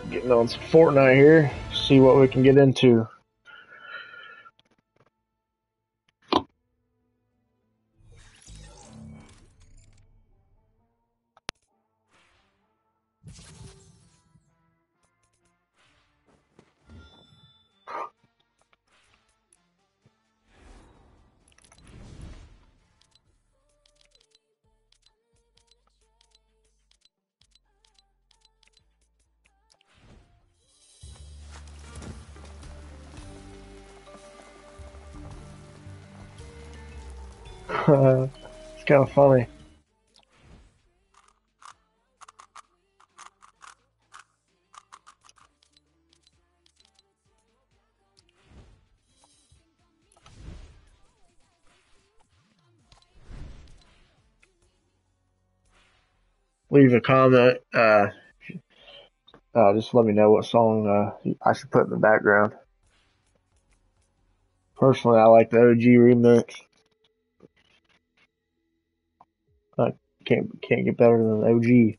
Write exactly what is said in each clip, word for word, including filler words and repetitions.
Getting on some Fortnite here. See what we can get into. It's kind of funny. Leave a comment. Uh, uh, just let me know what song uh, I should put in the background. Personally, I like the O G remix. I can't can't get better than the O G.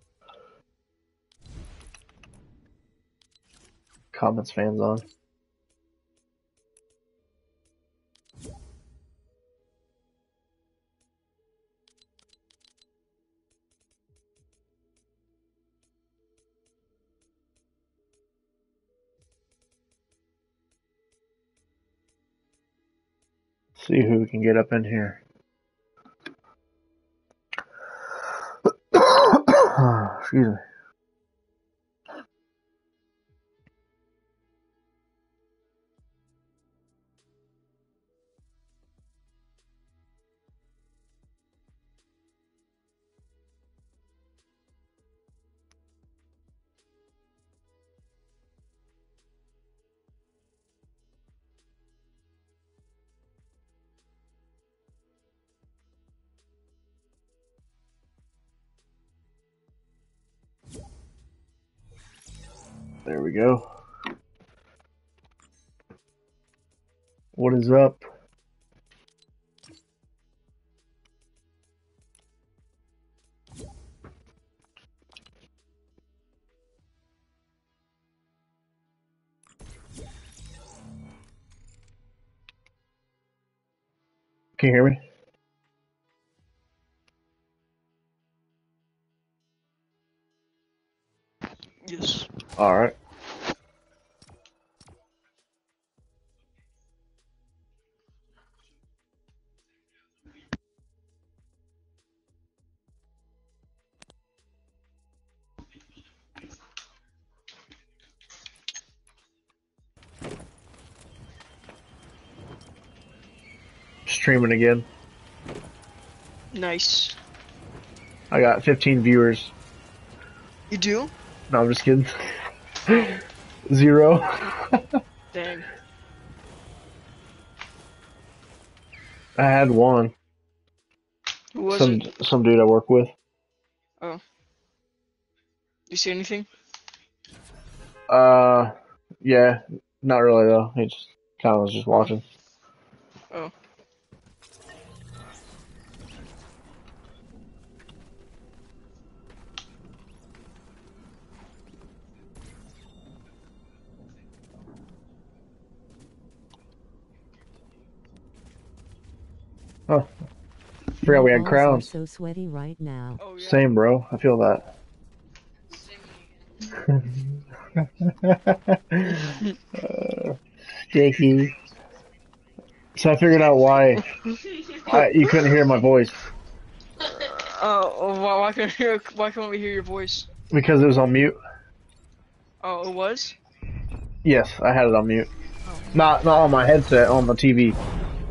Comments fans on. See who we can get up in here. Excuse me. There we go. What is up? Can you hear me? Yes. All right. Streaming again. Nice. I got fifteen viewers. You do? No, I'm just kidding. Zero. Dang. I had one. Who was Some it? some dude I work with. Oh. You see anything? Uh, yeah, not really though. He just kind of was just Oh. watching. Oh. Huh. Forgot we had balls are crowns. so sweaty right now. Oh yeah. Same, bro. I feel that. uh, sticky. So I figured out why I, you couldn't hear my voice Oh, why, why can't hear? Why can't we hear your voice? because it was on mute. Oh, it was. Yes, I had it on mute. Oh. Not not on my headset, on the T V.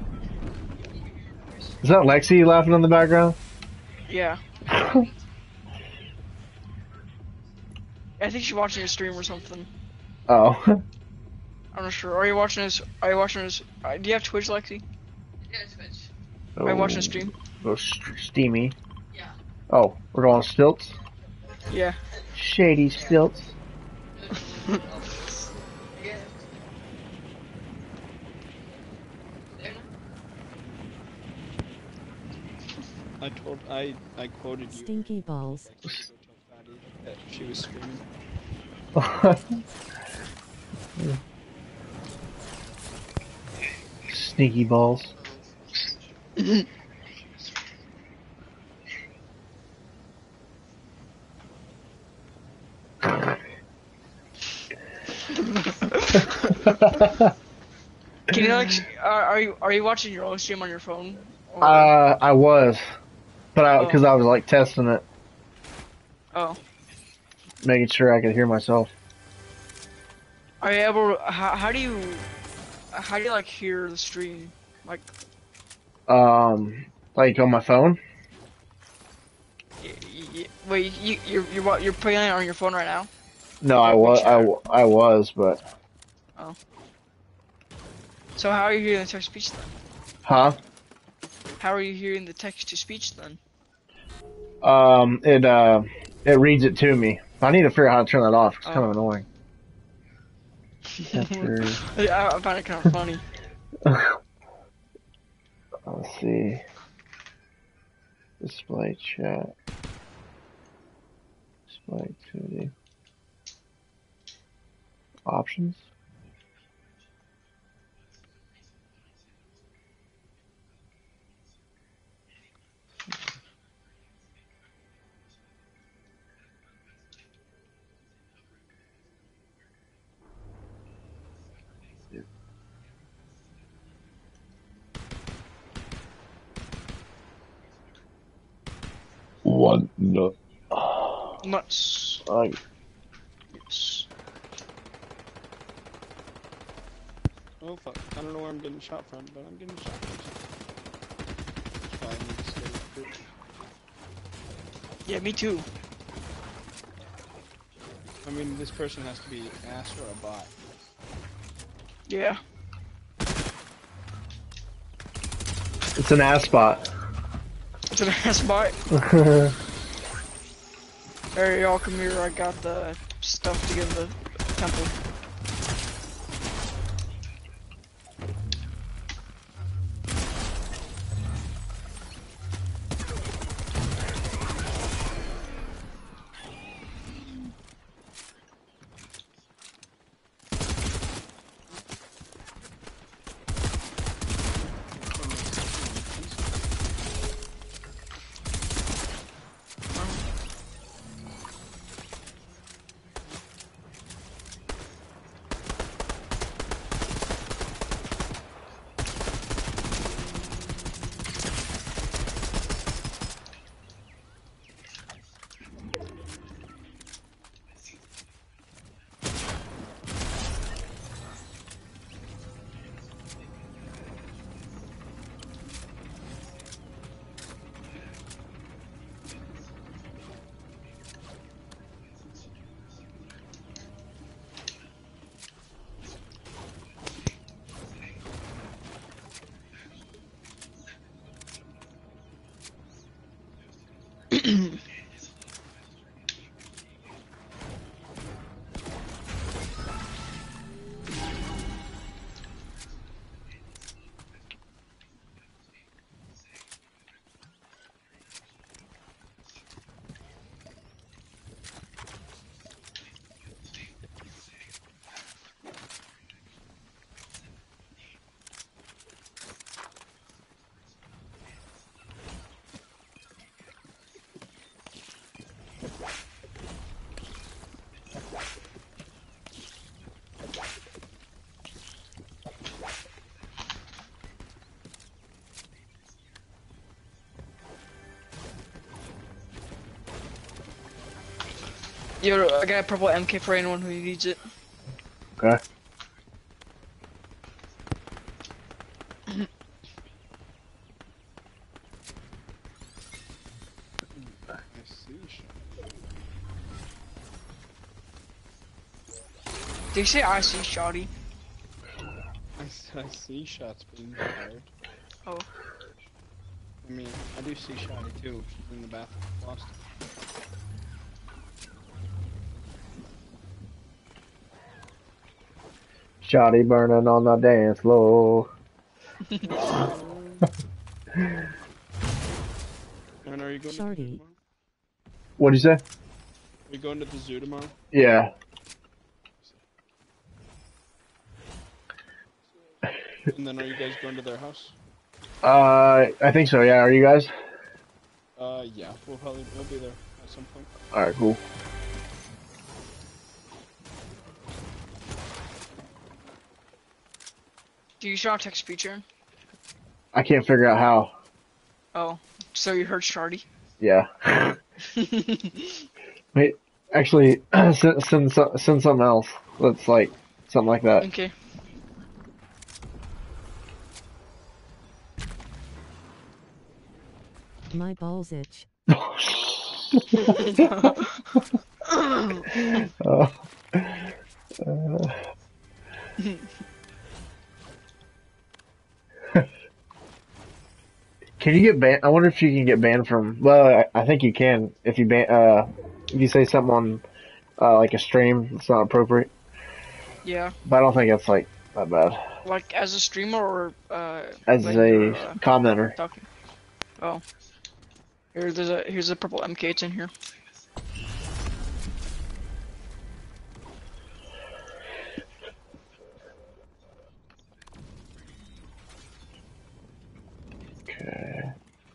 Is that Lexi laughing in the background? Yeah. I think she's watching a stream or something. Oh. I'm not sure. Are you watching this? Are you watching this? Uh, do you have Twitch, Lexi? Yeah, Twitch. Oh. Are you watching a stream? Oh, st steamy. Yeah. Oh, we're going stilts? Yeah. Shady stilts. Yeah. I told I I quoted you. Stinky balls. That she was streaming. Sneaky balls. Can you like? Are, are you are you watching your own stream on your phone? Or, Uh, I was, but I oh, because I was like testing it, oh. making sure I could hear myself. Are you able? How, how do you? How do you like hear the stream? Like, Um, like on my phone. y y wait, you you're you're what? You're playing it on your phone right now? No, I What, what was, I, chat? w- I was, but Oh. So how are you hearing the text to speech then? huh? How are you hearing the text to speech then? Um, it uh, it reads it to me. I need to figure out how to turn that off. It's kind Oh. of annoying. After, Yeah, I find it kind of funny. let's see. Display chat. Display activity. Options. One no. Nuts. I Yes. Oh fuck, I don't know where I'm getting shot from, but I'm getting shot from. That's why I need to stay put. Yeah, me too. I mean, this person has to be an ass or a bot. Yeah. It's an ass spot. It's an ass bite. Alright, y'all come here. I got the stuff to get in the temple. Yo, I got a purple M K for anyone who needs it. Okay. I see shot. Did you say I see Shoddy? I, s- I see shots being fired. Oh. I mean, I do see Shotty too. She's in the bathroom. Lost her. Shoddy burning on the dance floor. And are you going to the zoo Shorty. tomorrow? What'd you say? Are you going to the zoo tomorrow? Yeah. And then are you guys going to their house? Uh, I think so. Yeah. Are you guys? Uh, yeah, we'll probably we'll be there at some point. All right. Cool. Do you show text feature? I can't figure out how. Oh, so you heard Shardy? Yeah. Wait. Actually, send send so- send something else. That's like something like that. Okay. My balls itch. Uh, uh, can you get banned? I wonder if you can get banned from. Well, I, I think you can if you ban. Uh, if you say something on uh, like a stream that's not appropriate. Yeah. But I don't think that's like that bad. Like as a streamer or uh As when a you're, uh, commenter. talking. Oh. Here there's a here's a purple M K, it's in here. Okay.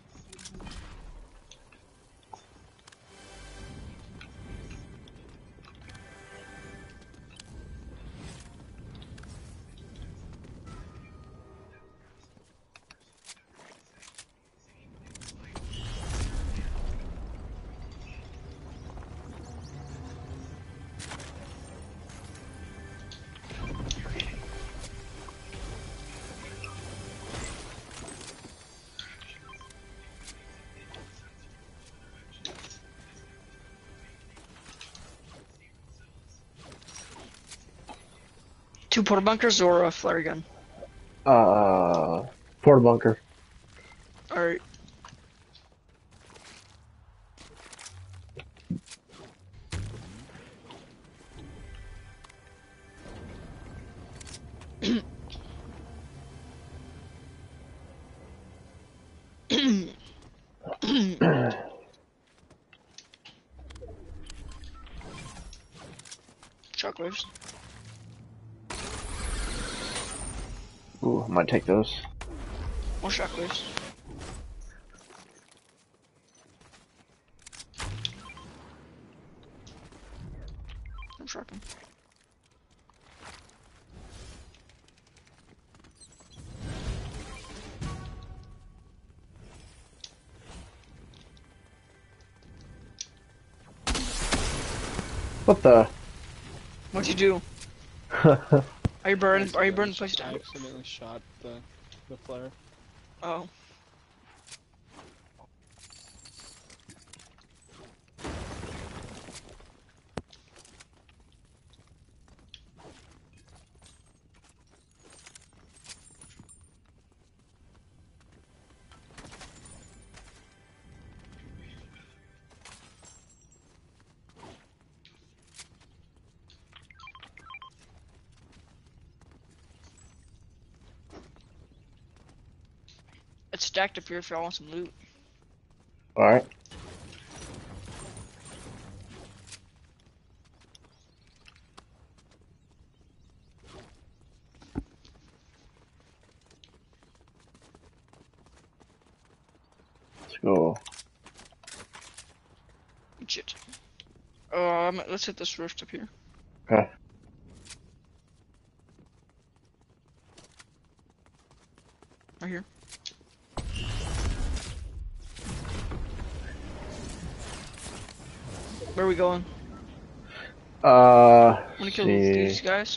Two porta bunkers or a flare gun? Uh, porta bunker. Alright. Shockwaves. Ooh, I might take those. More shockwaves. I'm shocking. What the? What'd you do? Are you burning? Are you burning the place I down? accidentally shot the the flare. Oh. It's stacked up here if y'all want some loot. Alright. Let's go. Shit. Um, let's hit this rift up here. Okay. Right here. Where are we going? Uh, Wanna kill see. these guys?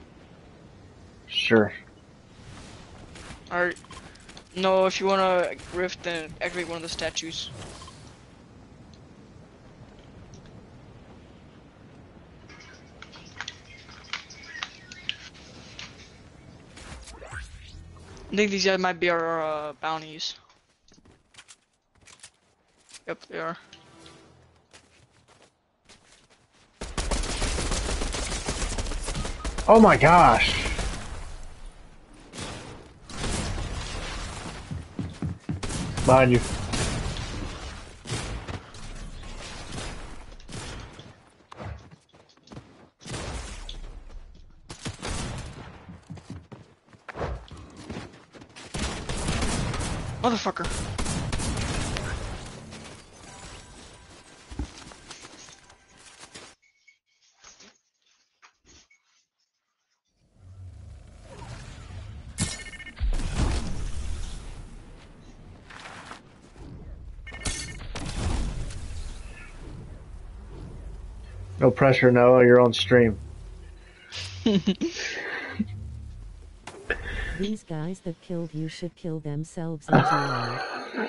Sure. Alright. No, if you wanna rift, then activate one of the statues. I think these guys might be our uh, bounties. Yep, they are. Oh my gosh. Behind you. Motherfucker. No pressure, Noah. You're on stream. These guys that killed you should kill themselves in jail.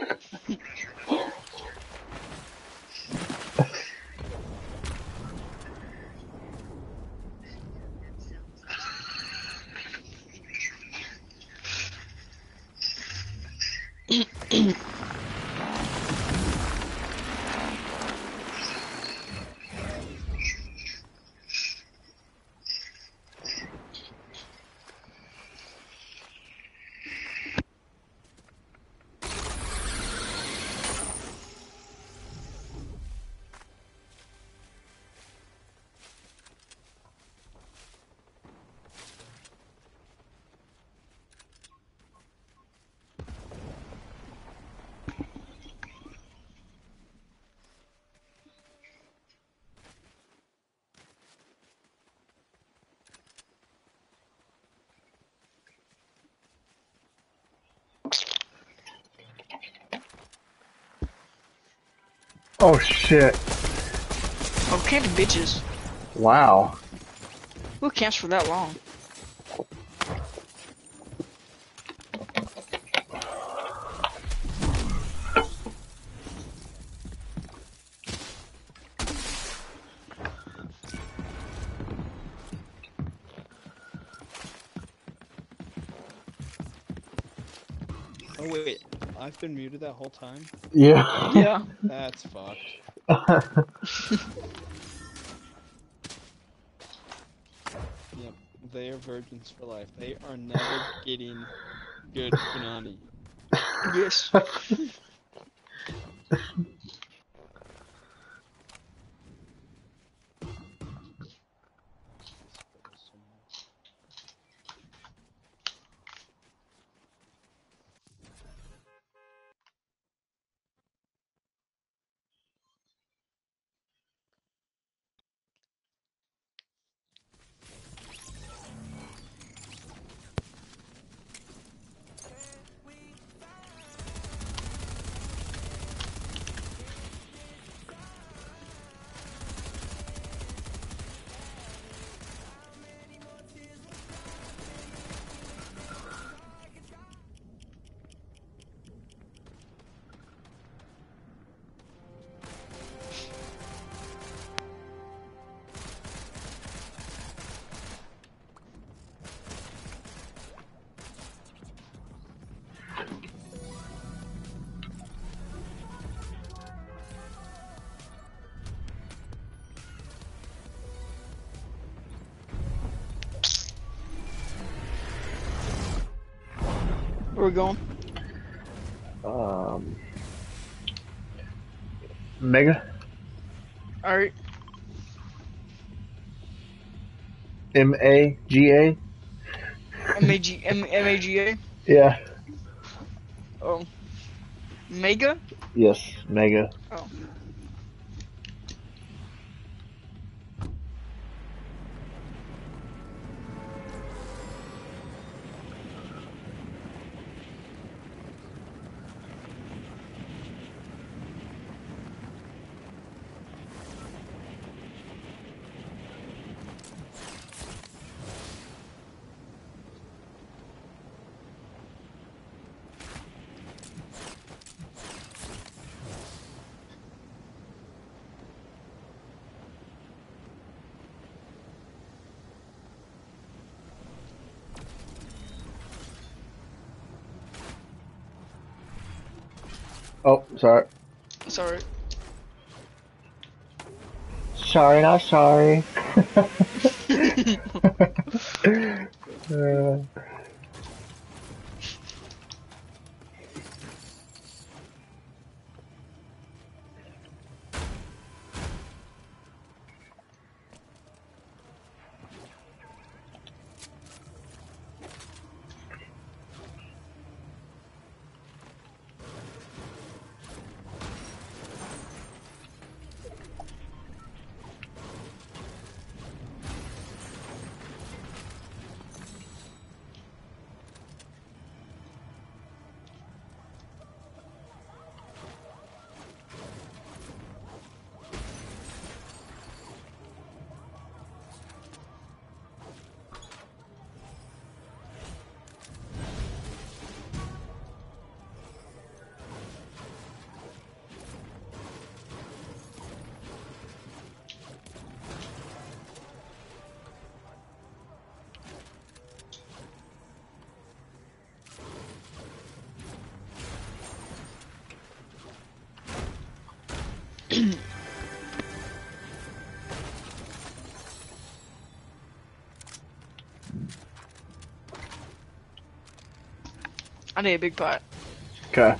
Oh shit! Oh, camping bitches. Wow. Who camps for that long? Oh wait, I've been muted that whole time? Yeah. Yeah. That's fucked. Yep, they are virgins for life. They are never getting good punani. Yes. Where we going? um. Mega. Alright. M A G A. M A G M M A G A. Yeah. Oh. Mega? Yes. Mega. Oh. Oh, sorry. Sorry. Sorry, not sorry. uh, I need a big pot. Okay.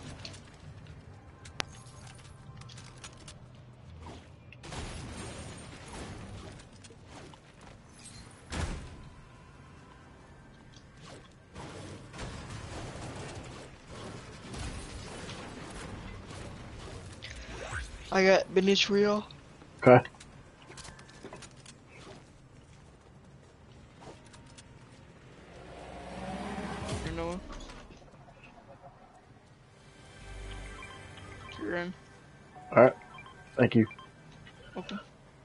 I got Benich Real. Okay. You know. You're in. All right. Thank you. Okay.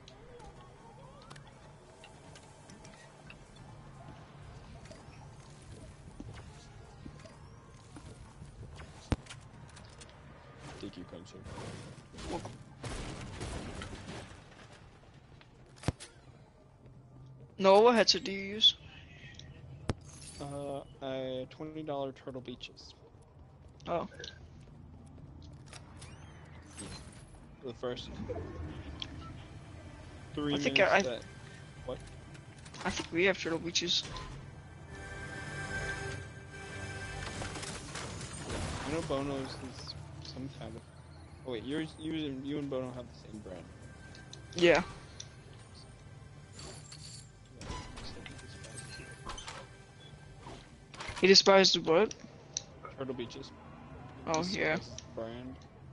Thank you, Coach. No, what headset do you use? Uh, a twenty dollar Turtle Beaches. Oh. For the first three I think minutes I- I- that. What? I think we have Turtle Beaches. I know Bono's is some kind of. Oh wait, yours, you and you and Bono have the same brand. Yeah. He despised what? Turtle Beaches. Oh, It's yeah. this Brand.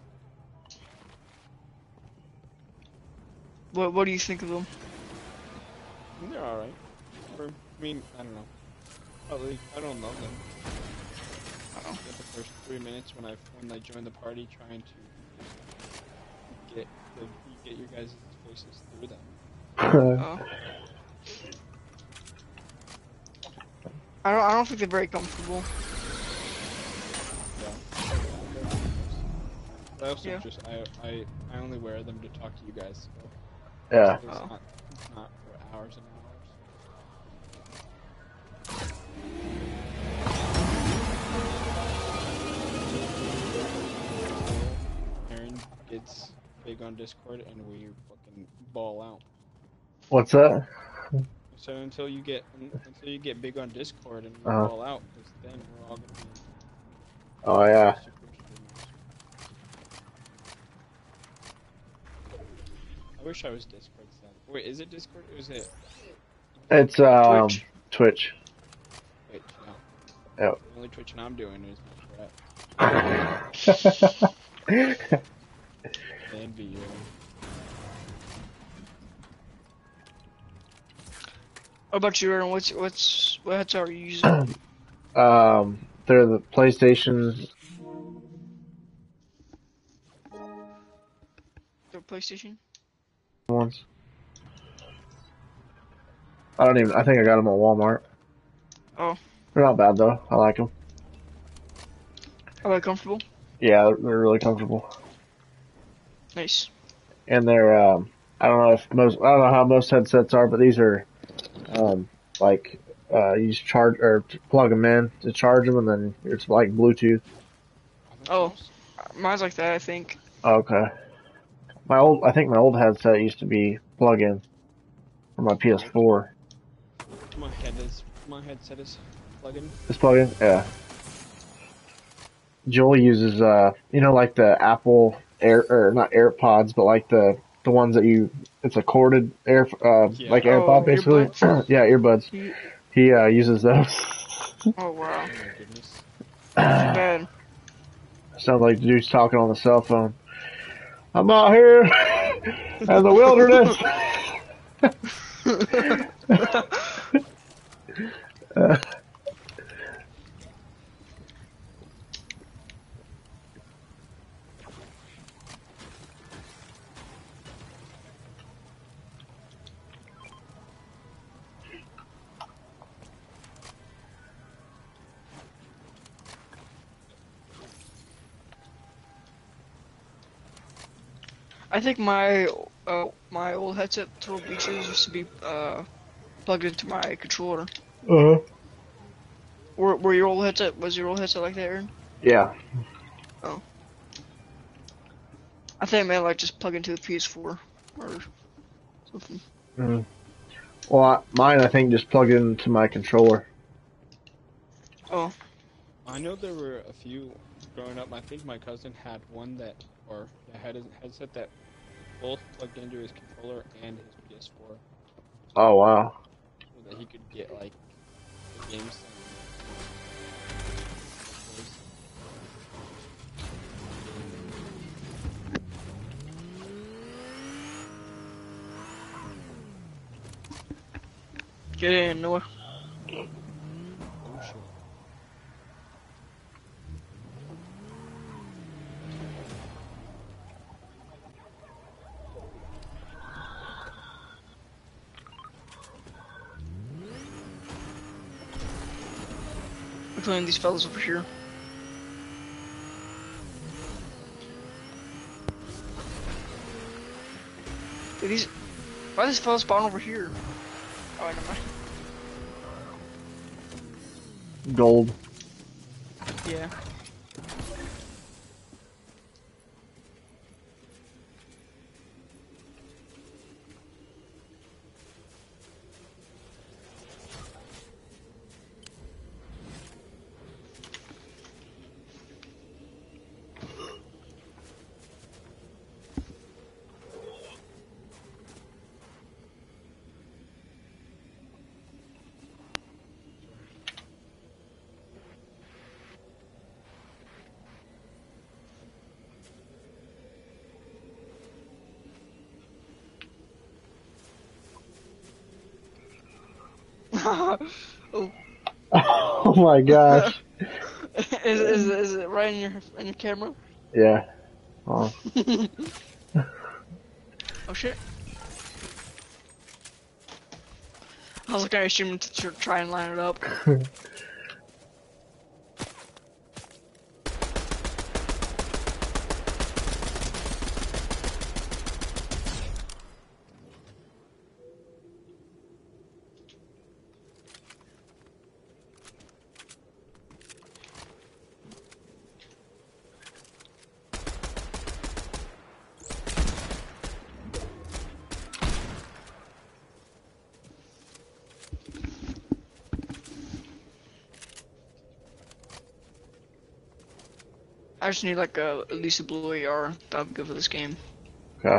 What What do you think of them? They're alright. Or, I mean, I don't know. Probably, I don't love them. Uh-oh. Get the first three minutes when I when I joined the party, trying to get the, get your guys' voices through them. Oh. I don't. I don't think they're very comfortable. Yeah. But I also Yeah. just I I I only wear them to talk to you guys. So Yeah. it's Oh. not it's not for hours and hours. Aaron gets big on Discord and we fucking ball out. What's that? So until you get until you get big on Discord and we Uh-huh. ball out, because then we're all gonna be Oh yeah. super streamers. I wish I was Discord then. Wait, is it Discord or is it It's um Twitch. Twitch. Twitch? No. Yep. The only Twitching I'm doing is my crap. And be What about you, Aaron? What's what's what headset are you using? um, they're the PlayStation. The PlayStation. Ones. I don't even. I think I got them at Walmart. Oh. They're not bad though. I like them. Are they comfortable? Yeah, they're, they're really comfortable. Nice. And they're. Um, I don't know if most. I don't know how most headsets are, but these are. Um, like uh, you just charge or plug them in to charge them, and then it's like Bluetooth. Oh, mine's like that. I think. Okay. My old. I think my old headset used to be plug-in for my P S four. My head is my headset is plug-in. It's plug-in. Yeah. Joel uses, uh, you know, like the Apple Air, or not AirPods, but like the the ones that you, it's a corded air, uh, Yeah. like Oh, AirPod basically. earbuds? Yeah, earbuds. You, He uh, uses those. oh wow. Oh my goodness. Too bad. Sounds like the dude's talking on the cell phone. I'm out here in the wilderness. uh, I think my uh, my old headset Turtle Beaches used to be uh, plugged into my controller. uh, Were, were your old headset was your old headset like that, Aaron? yeah. I I think I meant like just plug into the P S four or something. Mm. Well, I, mine I think just plug it into my controller. Oh, I know there were a few growing up. I think my cousin had one that, or yeah, had a headset that both plugged into his controller and his P S four, Oh wow. so that he could get like the games. get in, Noah. Oh shit. We're playing these fellas over here. Dude, these. Why does this fella spawn over here? Oh, never mind. Gold. Yeah. Oh. Oh my gosh. is, is, is it right in your in your camera? Yeah. Oh. Oh shit. I was looking at your stream to tr- try and line it up. I just need like a at least a blue A R. That'll be good for this game. Okay.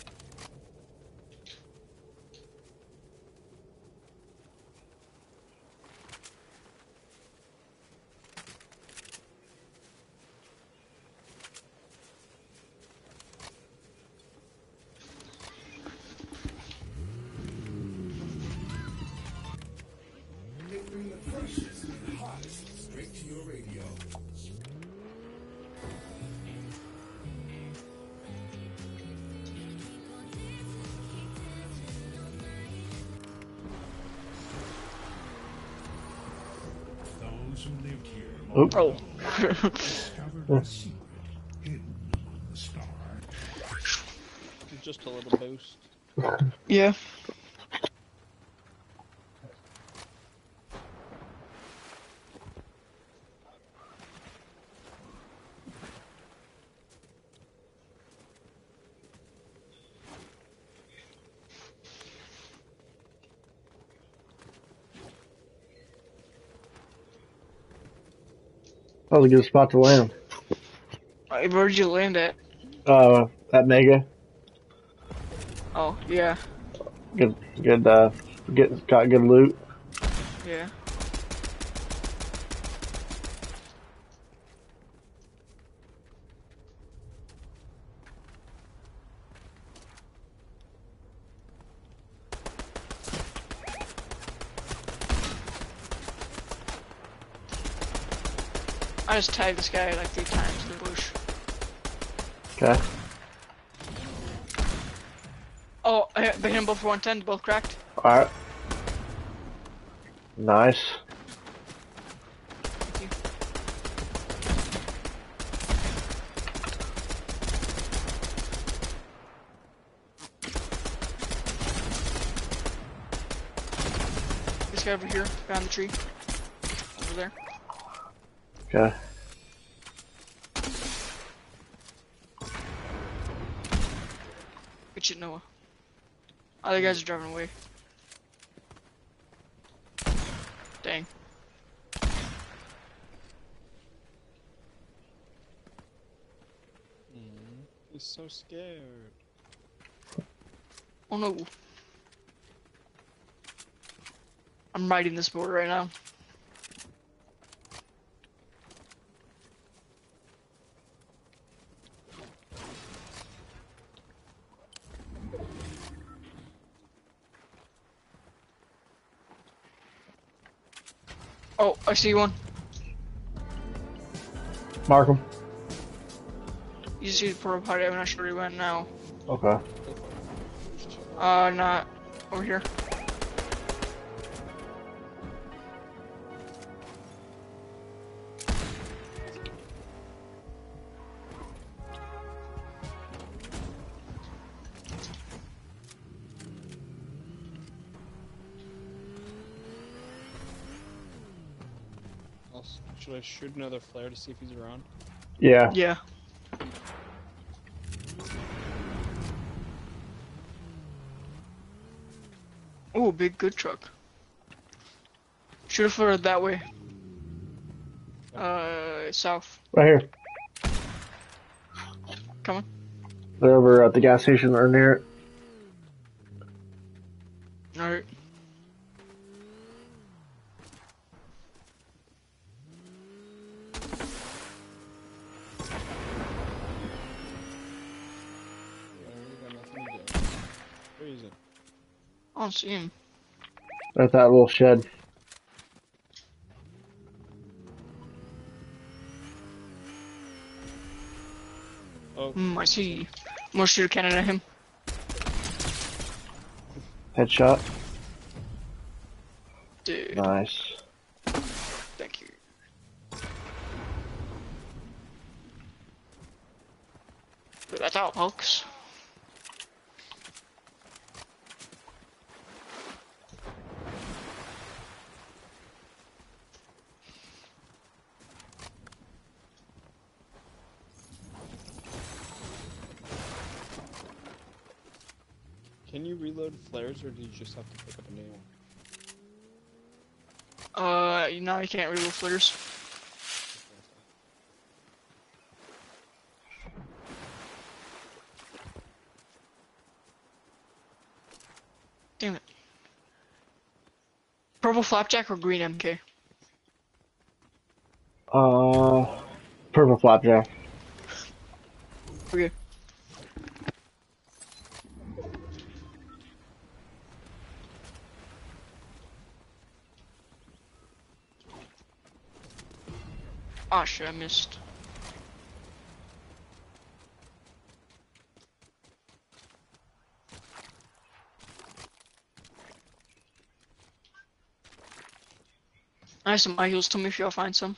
Those who lived here Oop. Oh. discovered the secret hidden on the star. Just a little boost. Yeah. That was a good spot to land. Uh, Where did you land at? Uh, that mega. Oh, yeah. Good, good, uh, get, got good loot. Yeah. I just tagged this guy like three times in the bush. Okay. Oh, I hit him both for one ten, both cracked. Alright. Nice. Thank you. This guy over here, behind the tree. Over there. Okay. Get you, Noah. Other guys are driving away. Dang. Mm, he's so scared. Oh no. I'm riding this board right now. Oh, I see one. Mark him. You see the portal party, I'm not sure where he went now. Okay. Uh, not over here. I'll, should I shoot another flare to see if he's around? Yeah. Yeah. Oh, big good truck. Should have floated that way. Uh, south. Right here. Come on. They're over at the gas station or near it. Alright. I really got nothing to do. Where is it? I don't see him. At that little shed. Oh, Hmm, I see. I'm gonna shoot a cannon at him. Headshot. Dude, Nice. thank you. But that's out, folks. can you reload flares or do you just have to pick up a new one? Uh, now you can't reload flitters. Damn it. Purple flapjack or green M K? Uh, purple flapjack. Okay. Ah, shit, I missed. I have some high heels. Tell me if y'all find some.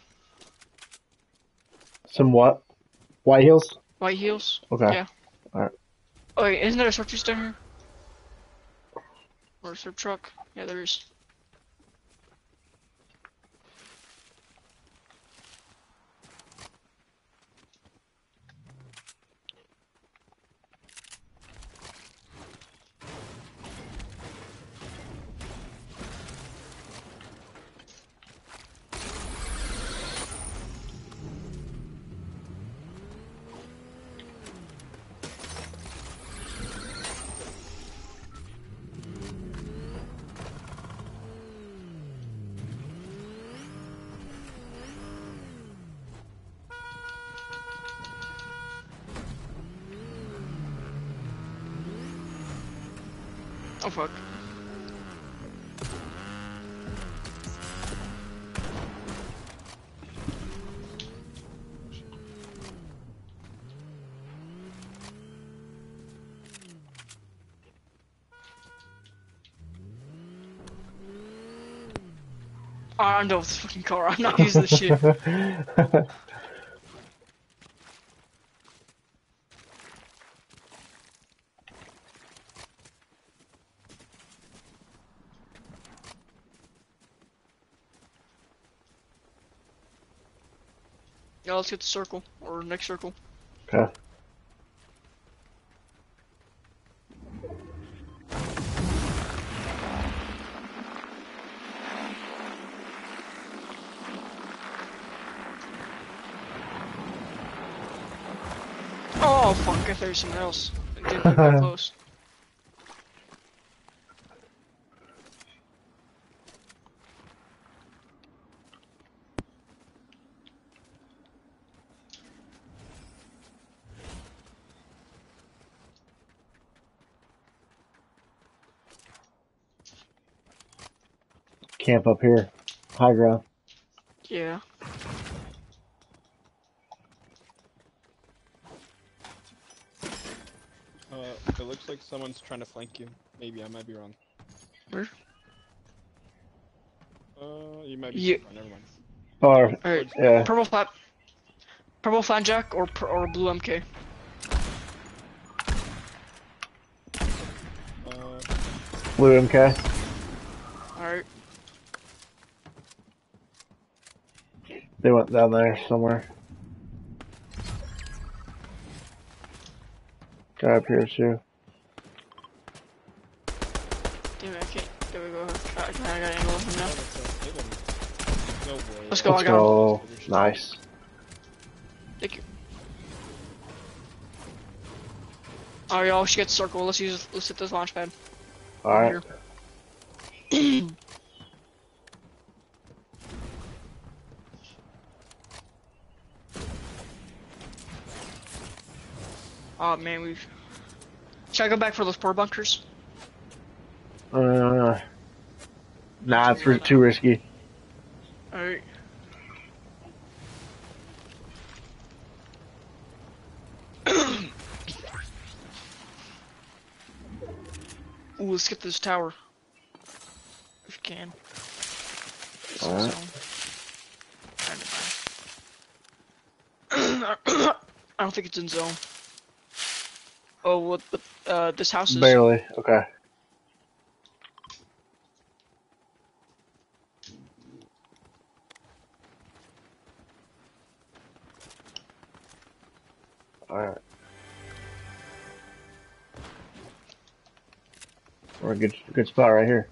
Some what? White heels? White heels? Okay. Yeah. Alright. Oh, wait, isn't there a surf down here? Or a surf truck? Yeah, there is. Oh, fuck. Oh, I'm done with this fucking car. I'm not using this shit. Yeah, let's get the circle. Or next circle. Okay. Oh fuck! I thought you were somewhere else. It didn't look that close. Camp up here. High ground. Yeah. Uh, it looks like someone's trying to flank you. Maybe, I might be wrong. Where? Uh, you might be Yeah. wrong, never mind. Or, Alright. yeah. Purple flat. Purple flapjack or pur- or blue M K. Uh, Blue M K. Alright. They went down there somewhere. Guy up here too. Damn it, I can't. There we go. I, I got an angle of him now. no way. Let's go, Let's I got him. go. Nice. Thank you. Alright, y'all, we should get circle. Let's use. Let's hit this launch pad. Alright. Oh man, we've. Should I go back for those poor bunkers? Uh, nah, it's ri- too risky. Alright. Ooh, let's get this tower. If you can. Alright. I don't think it's in zone. Oh, what? But uh, this house is. Barely. Okay. Alright. We're a good, good spot right here.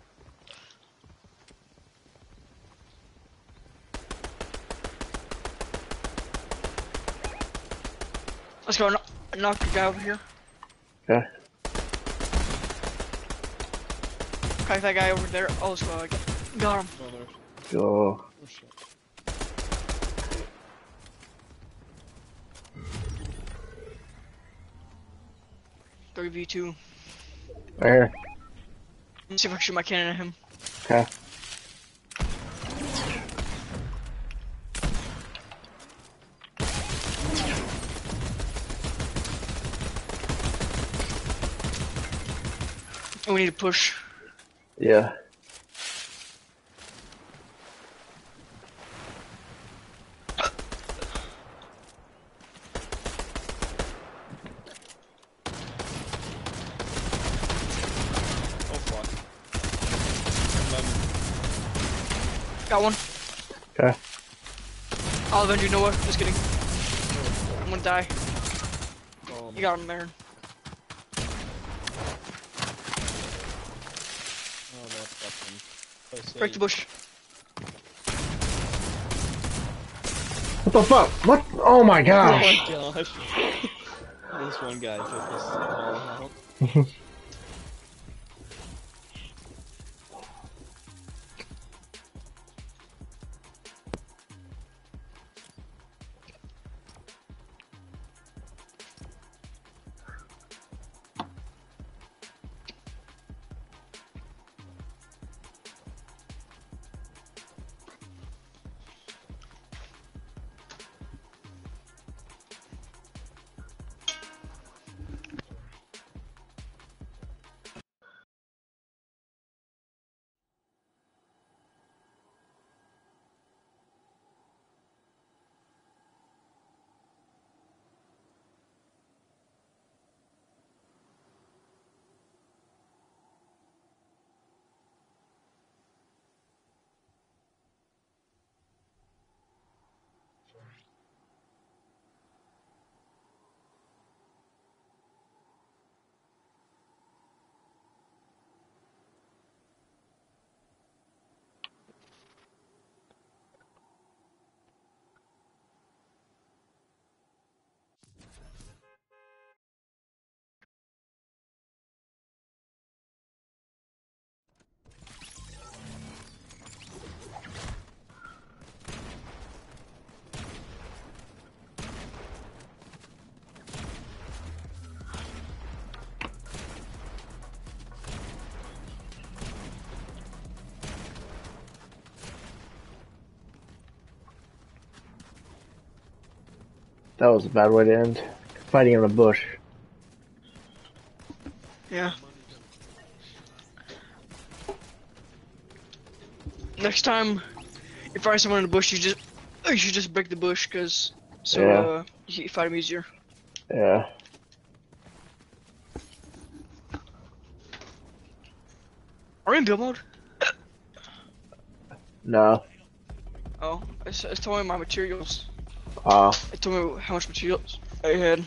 Let's go. Knock, knock the guy over here. Okay. Crack that guy over there. Oh, let's go. I got, got him. Oh, there's, Go. oh shit. three v two. Right here. Let's see if I can shoot my cannon at him. Okay. We need to push. Yeah. Oh fuck. Eleven. Got one. Okay. I'll avenge you, Noah. Just kidding. I'm gonna die. Oh, You got him there. Oh, that's fucking. So Break the bush. What the fuck? What? Oh my Oh gosh. my gosh. This one guy took us all out. That was a bad way to end. Fighting in a bush. Yeah. Next time, you find someone in the bush, you just you should just break the bush, cause so Yeah. uh, you fight them easier. Yeah. Are we in build mode? No. Oh, it's, it's telling me my materials. Uh, It told me how much materials I had.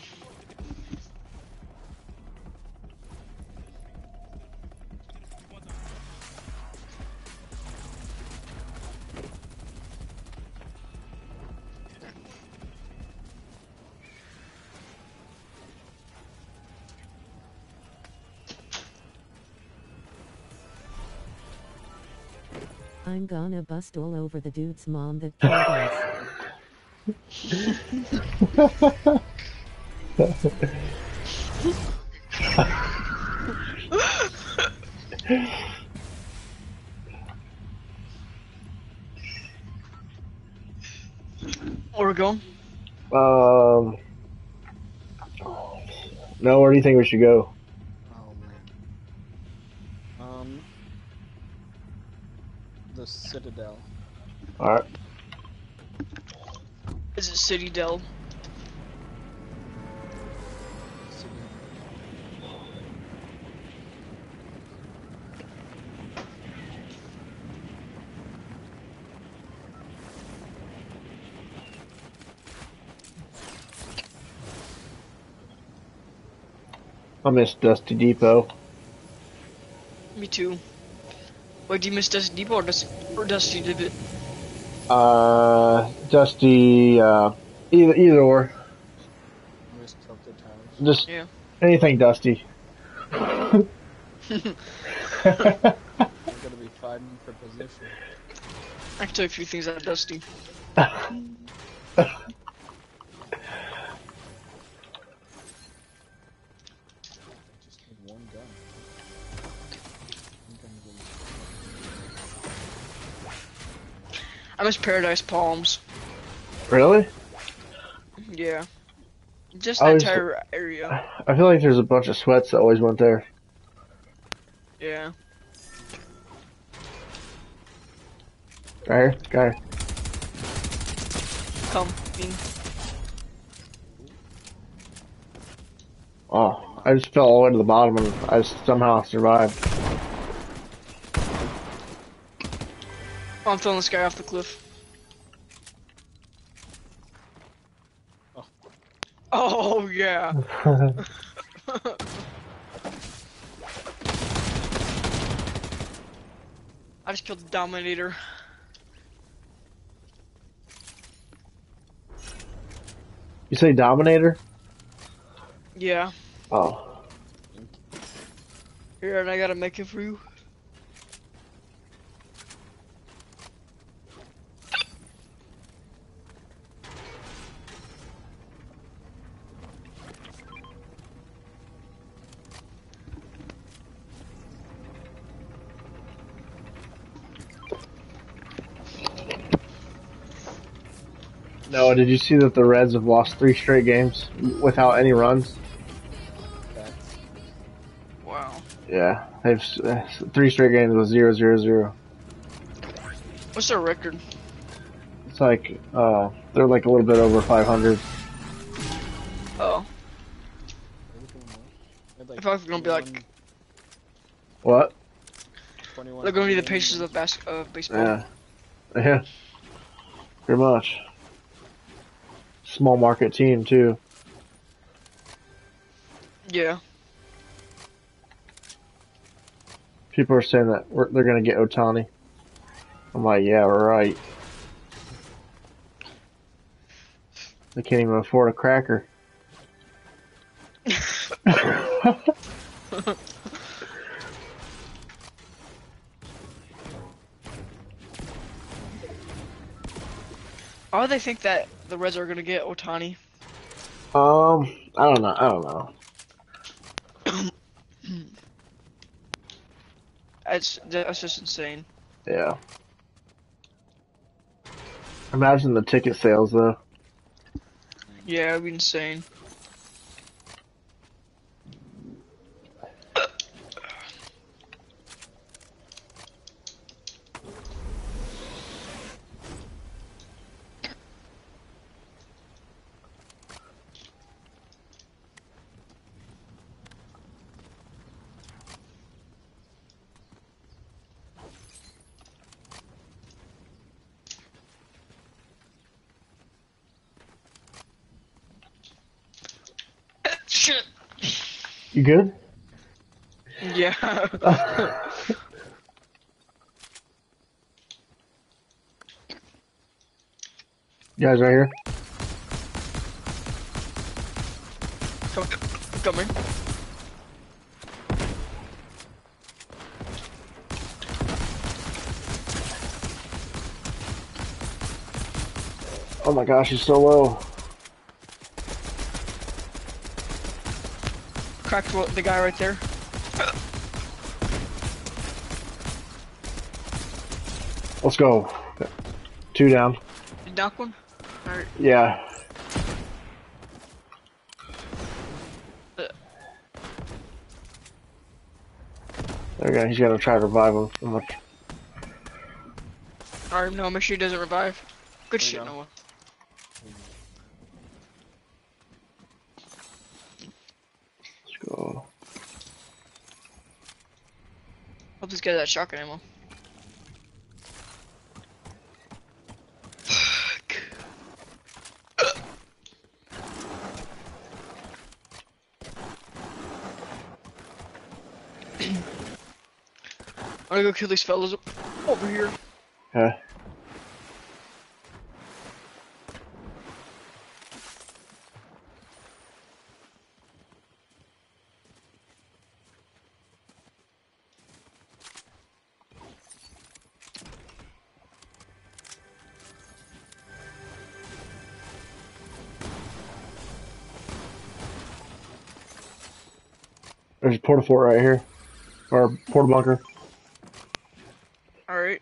I'm gonna bust all over the dude's mom that killed us. Where we going? um. No, where do you think we should go? Oh man. Um, the Citadel. Alright. Is it City Dell? City. I miss Dusty Depot. Me too. Wait, do you miss Dusty Depot or Dusty, or Dusty Divot? Uh, Dusty, uh, either, either or. I just tilted towers. Just Yeah. anything Dusty. I'm gonna be fighting for position. I can tell you a few things out of Dusty. I just need one gun. One gun will- I miss Paradise Palms. Really? Yeah. Just I the was- entire area. I feel like there's a bunch of sweats that always went there. Yeah. Right here? Guy. Come. Me. Oh, I just fell all the way to the bottom and I somehow survived. Oh, I'm throwing this guy off the cliff. Oh. Oh, yeah. I just killed the Dominator. You say Dominator? Yeah. Oh. Here, and I gotta make it for you. No, did you see that the Reds have lost three straight games without any runs? That's Wow. Yeah, they've uh, three straight games with zero, zero, zero. What's their record? It's like uh, they're like a little bit over five hundred. Oh. everything more. They had, like, I feel like they're gonna be like, twenty-one What? twenty-one they're gonna be the games Pacers and- of bas- of baseball. Yeah, yeah, pretty much. Small market team too. Yeah. People are saying that we're, they're gonna get Otani. I'm like, yeah, we're right. They can't even afford a cracker. Why do they think that the Reds are gonna get Otani? Um, I don't know. I don't know. That's that's just insane. Yeah. Imagine the ticket sales though. Yeah, it'd be insane. Shit. You good? Yeah. You guys right here? Come, coming. Oh my gosh, he's so low. Cracked the the guy right there. Let's go. Two down. You knock one? Alright. Yeah. Uh, There we go. He's gonna try to revive him. I'm like, Alright, no, make sure he doesn't revive. Good There you shit, go. Noah. let's go. Hope this guy's that shotgun ammo. I'm gonna go kill these fellas over here. Okay. There's a porta fort right here. Or porta bunker. Alright.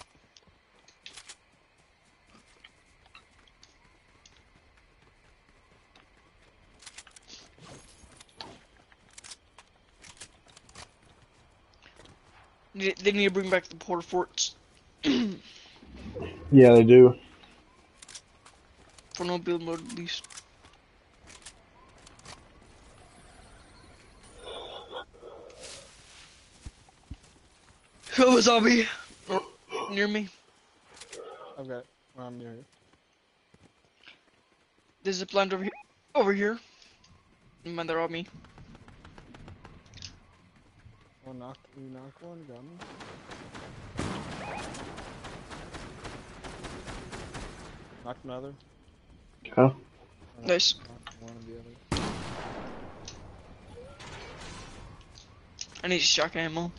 They they need to bring back the porta forts Yeah, they do. for no build mode at least. Kill a zombie or near me. I've got. Well, I'm near you. There's a plant over here. Over here. Man, they're on me. Oh, knocked. You knocked one. Got me. Knocked another. Okay. Or Nice. knocked one of the others. I need shotgun ammo.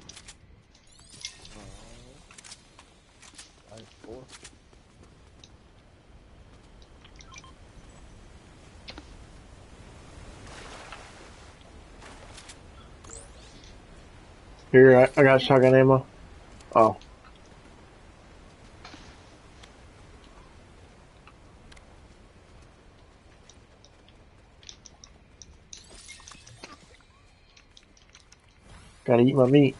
I have four. Here, I, I got shotgun ammo. Oh. Gotta eat my meat.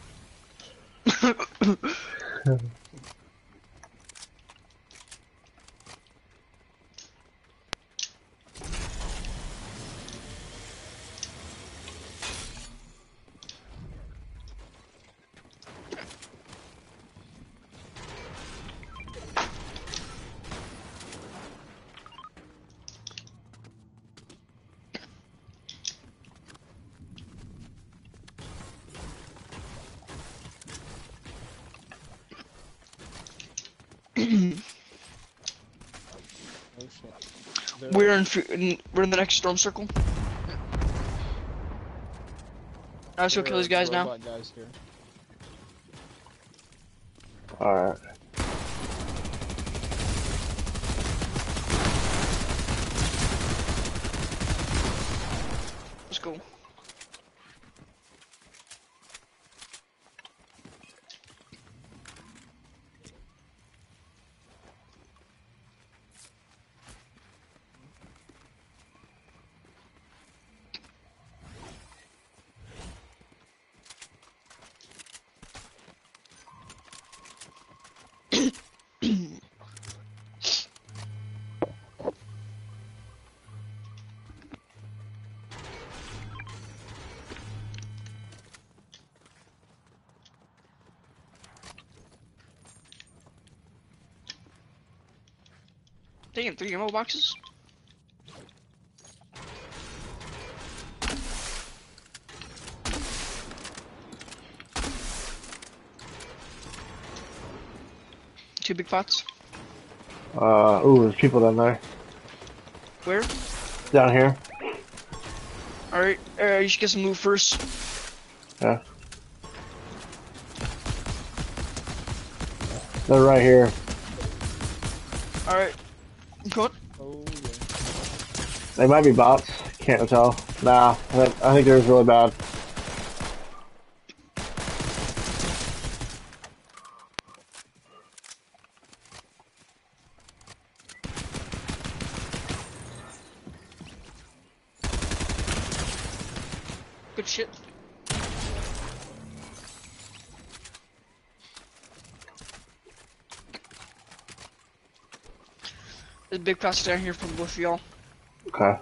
Oh shit. There- We're in, f- in we're in the next storm circle. I was gonna there kill these are guys now. robot guys here. Alright. Let's go. Damn, three ammo boxes? Two big pots. Uh, ooh, there's people down there. Where? Down here. Alright, uh, you should get some move first. Yeah. They're right here. Alright. Good. Oh yeah. They might be bots. Can't tell. Nah, I think, I think they're really bad. Good shit. There's a big pots down here from both of y'all. Okay.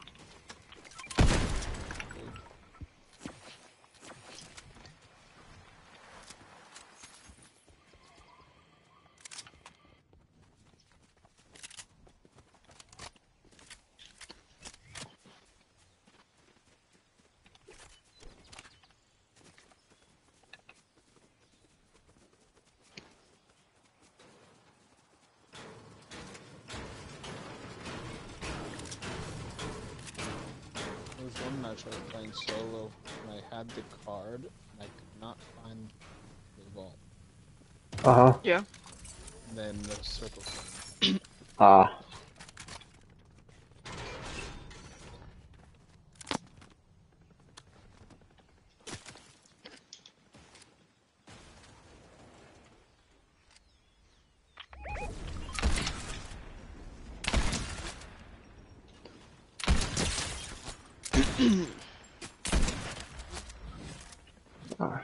There was one match I was playing solo, and I had the card, and I could not find the vault. Uh huh. Yeah. And then the circle. Ah. Alright.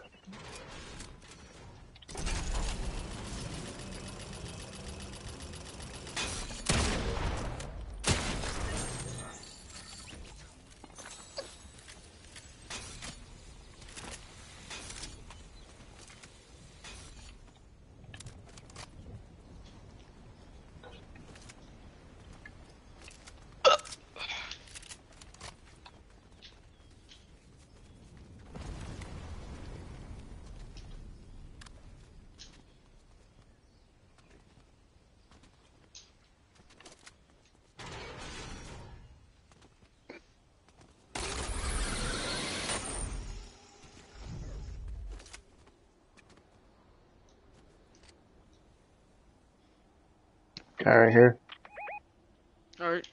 Guy right here. Alright.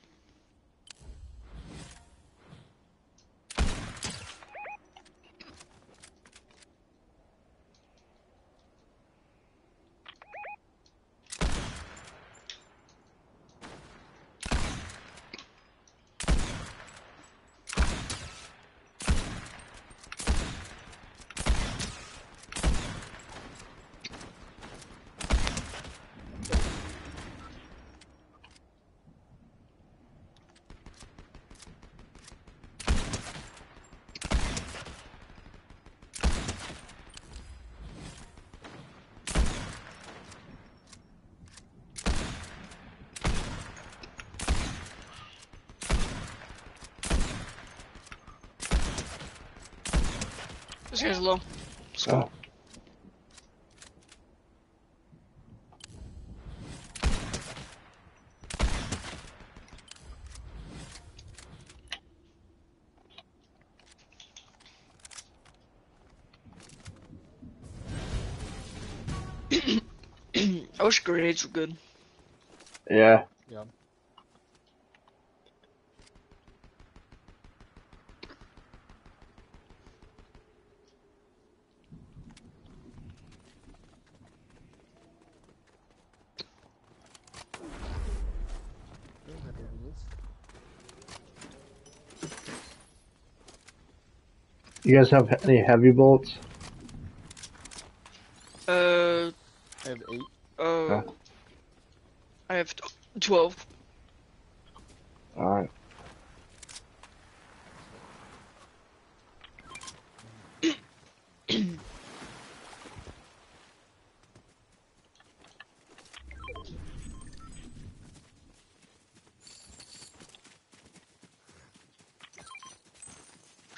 This guy's low. Let's go. Oh. I wish grenades were good. Yeah. Yeah. You guys have any heavy bullets? Uh, I have eight. uh, Okay. I have t- twelve. Alright.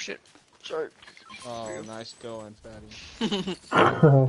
shit. Sorry. Oh, nice going, Fatty.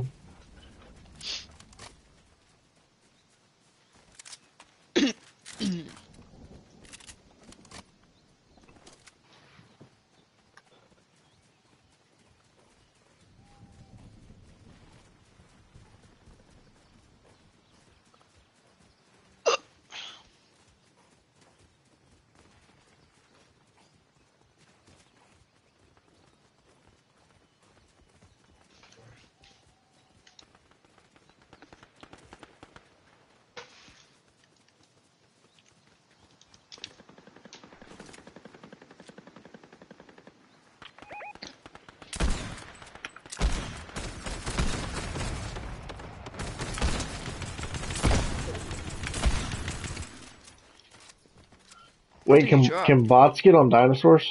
Wait, did can you drop? can bots get on dinosaurs?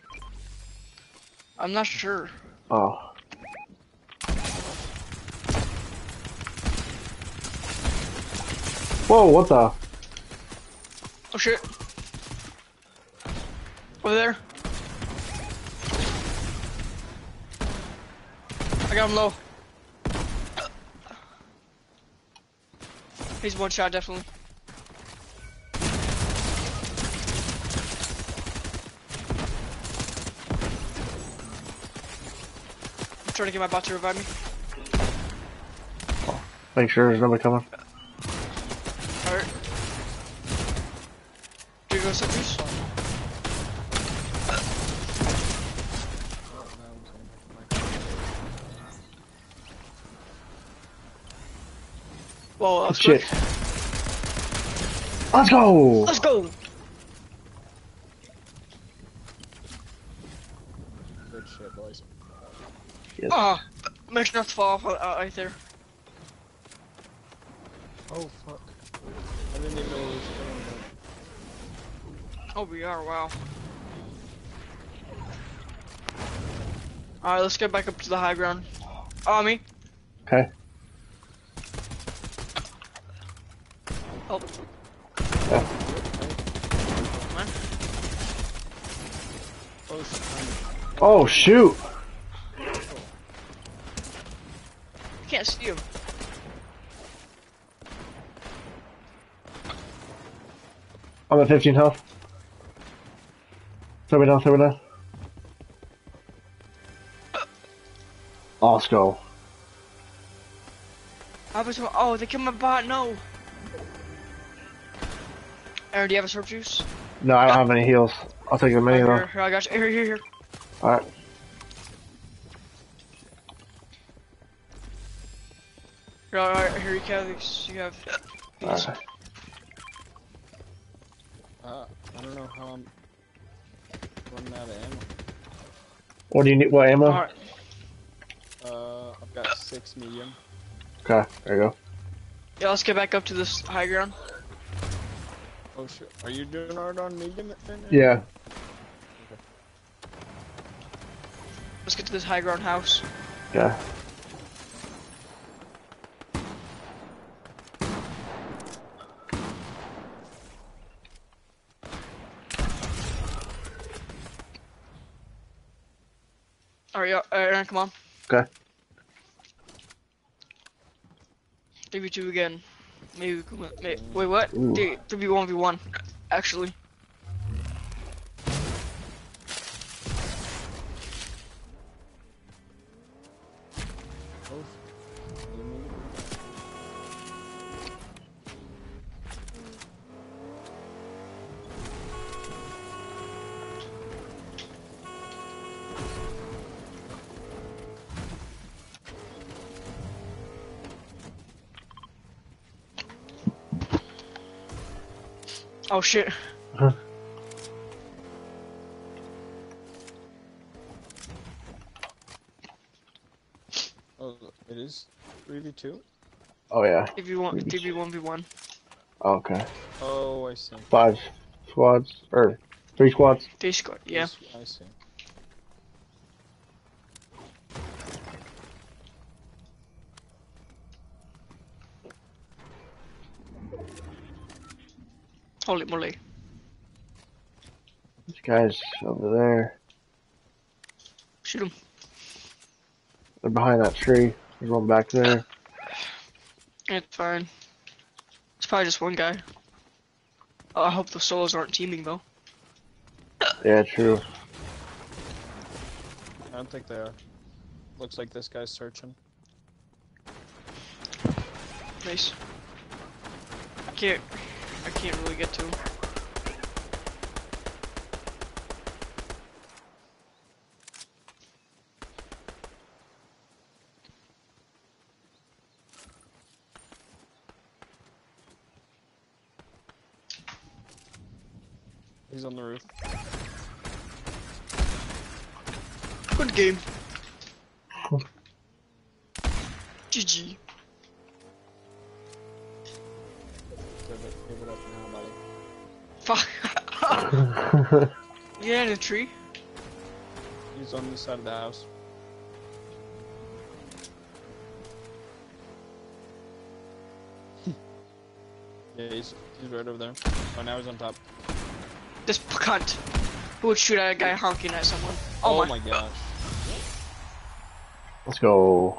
I'm not sure. Oh. Whoa, what the? Oh shit. Over there. I got him low. He's one shot, definitely. I'm trying to get my bot to revive me. Make sure there's nobody coming. Alright. Do you go some juice? Whoa, that's Shit. quick. Let's go! Let's go! Good shit, boys. Yes. Ah, make sure not to fall off uh, right there. Oh, fuck. I didn't even know where it was going. Oh, we are, wow. Alright, let's get back up to the high ground. Oh, me. Okay. Oh. Yeah. Come on. Oh, shit. Oh, shoot! I can't see him. I'm at fifteen health. Throw me down, throw me down. Oh, let's go. I was, oh, they killed my bot, no. Aaron, do you have a syrup juice? No, I don't have any heals. I'll take a mini Here, though. here, I got you. Here, here, here. Alright. Here, alright, here you have these. You have these. Alright. Uh, I don't know how I'm running out of ammo. What do you need? What ammo? Alright. Uh, I've got six medium. Okay, there you go. Yeah, let's get back up to this high ground. Oh shit, are you doing art on medium? Then? Yeah. Let's get to this high ground house. Yeah. Alright, yeah, Aaron, come on. Okay. three v two again. Maybe we can win. May- Wait, what? Ooh. three v one v one, actually. Oh, Oh shit. Huh. oh, it is three v two? Oh yeah. three v one, three v one v one. Okay. Oh, I see. Five squads or three squads. Three squad, yeah. Yes, I see. Holy moly. This guy's over there. Shoot him. They're behind that tree. There's one back there. It's fine. It's probably just one guy. Oh, I hope the solos aren't teaming though. Yeah, true. I don't think they are. Looks like this guy's searching. Nice. I can't. I can't really get to him. He's on the roof. Good game. G G. Give it, give it up now, buddy. Fuck. Yeah, in a tree. He's on the side of the house. Yeah, he's he's right over there. Oh, now he's on top. This cunt who would shoot at a guy honking at someone. Oh, Oh my. my gosh. Let's go.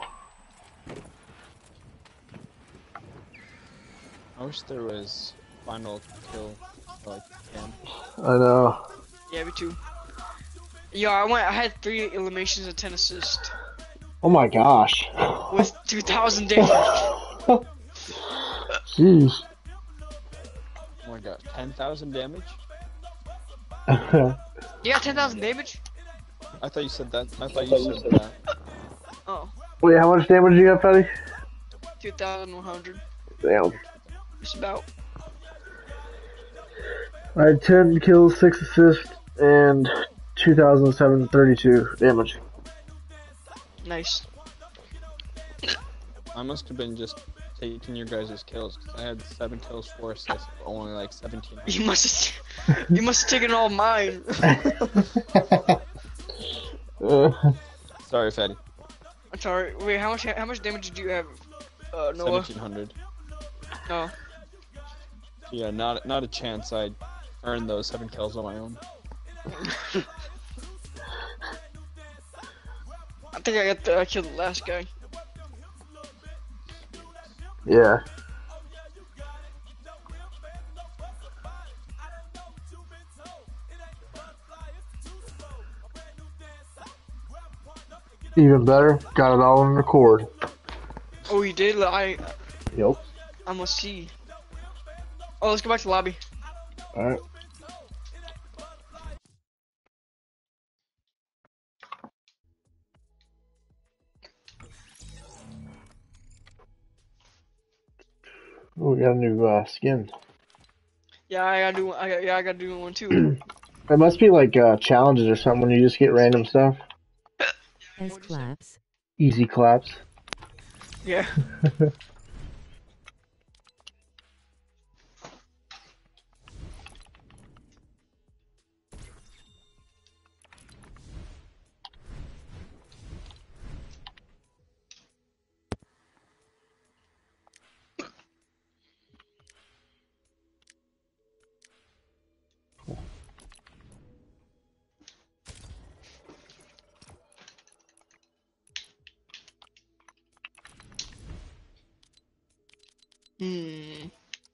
I wish there was final kill like cam. I know. Yeah, me too. Yo, I went. I had three eliminations and ten assists Oh my gosh. with two thousand damage. Jeez. Oh my god, ten thousand damage? Yeah, ten thousand damage. I thought you said that. I thought you said that. Oh, Wait, how much damage you got, Petty? two thousand one hundred. Damn. Just about. I had ten kills, six assists, and two thousand seven hundred thirty-two damage. Nice. I must have been just taking your guys' kills, because I had seven kills, four assists, but only like seventeen. You must have. You must have taken all mine. Sorry, Fatty. I'm sorry. Wait, how much? How much damage did you have, uh, Noah? seventeen hundred. No. Yeah, not not a chance I'd earn those seven kills on my own. I think I got the. I killed the last guy. Yeah. Even better, got it all on record. Oh, you did? I. Yep. I must see. Oh, let's go back to the lobby. Alright. Oh, we got a new uh, skin. Yeah, I gotta do. I got. Yeah, I gotta do one too. It must be like uh, challenges or something when you just get random stuff. S claps. Easy claps. Yeah. Hmm.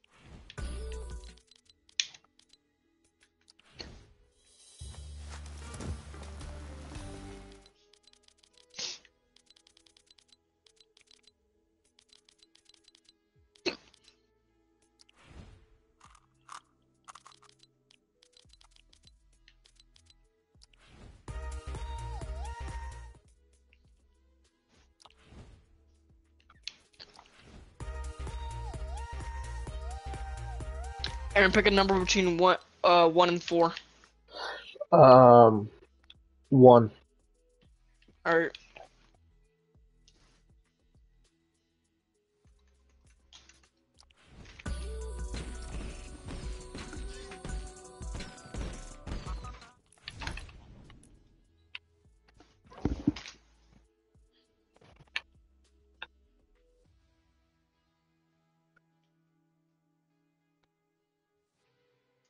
Aaron, pick a number between one, uh, one and four. Um, one. All right.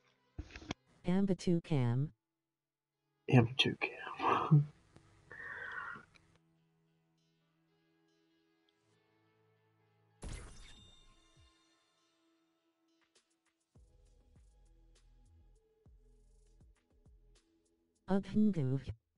Amba two cam. M two cam. Ughngu.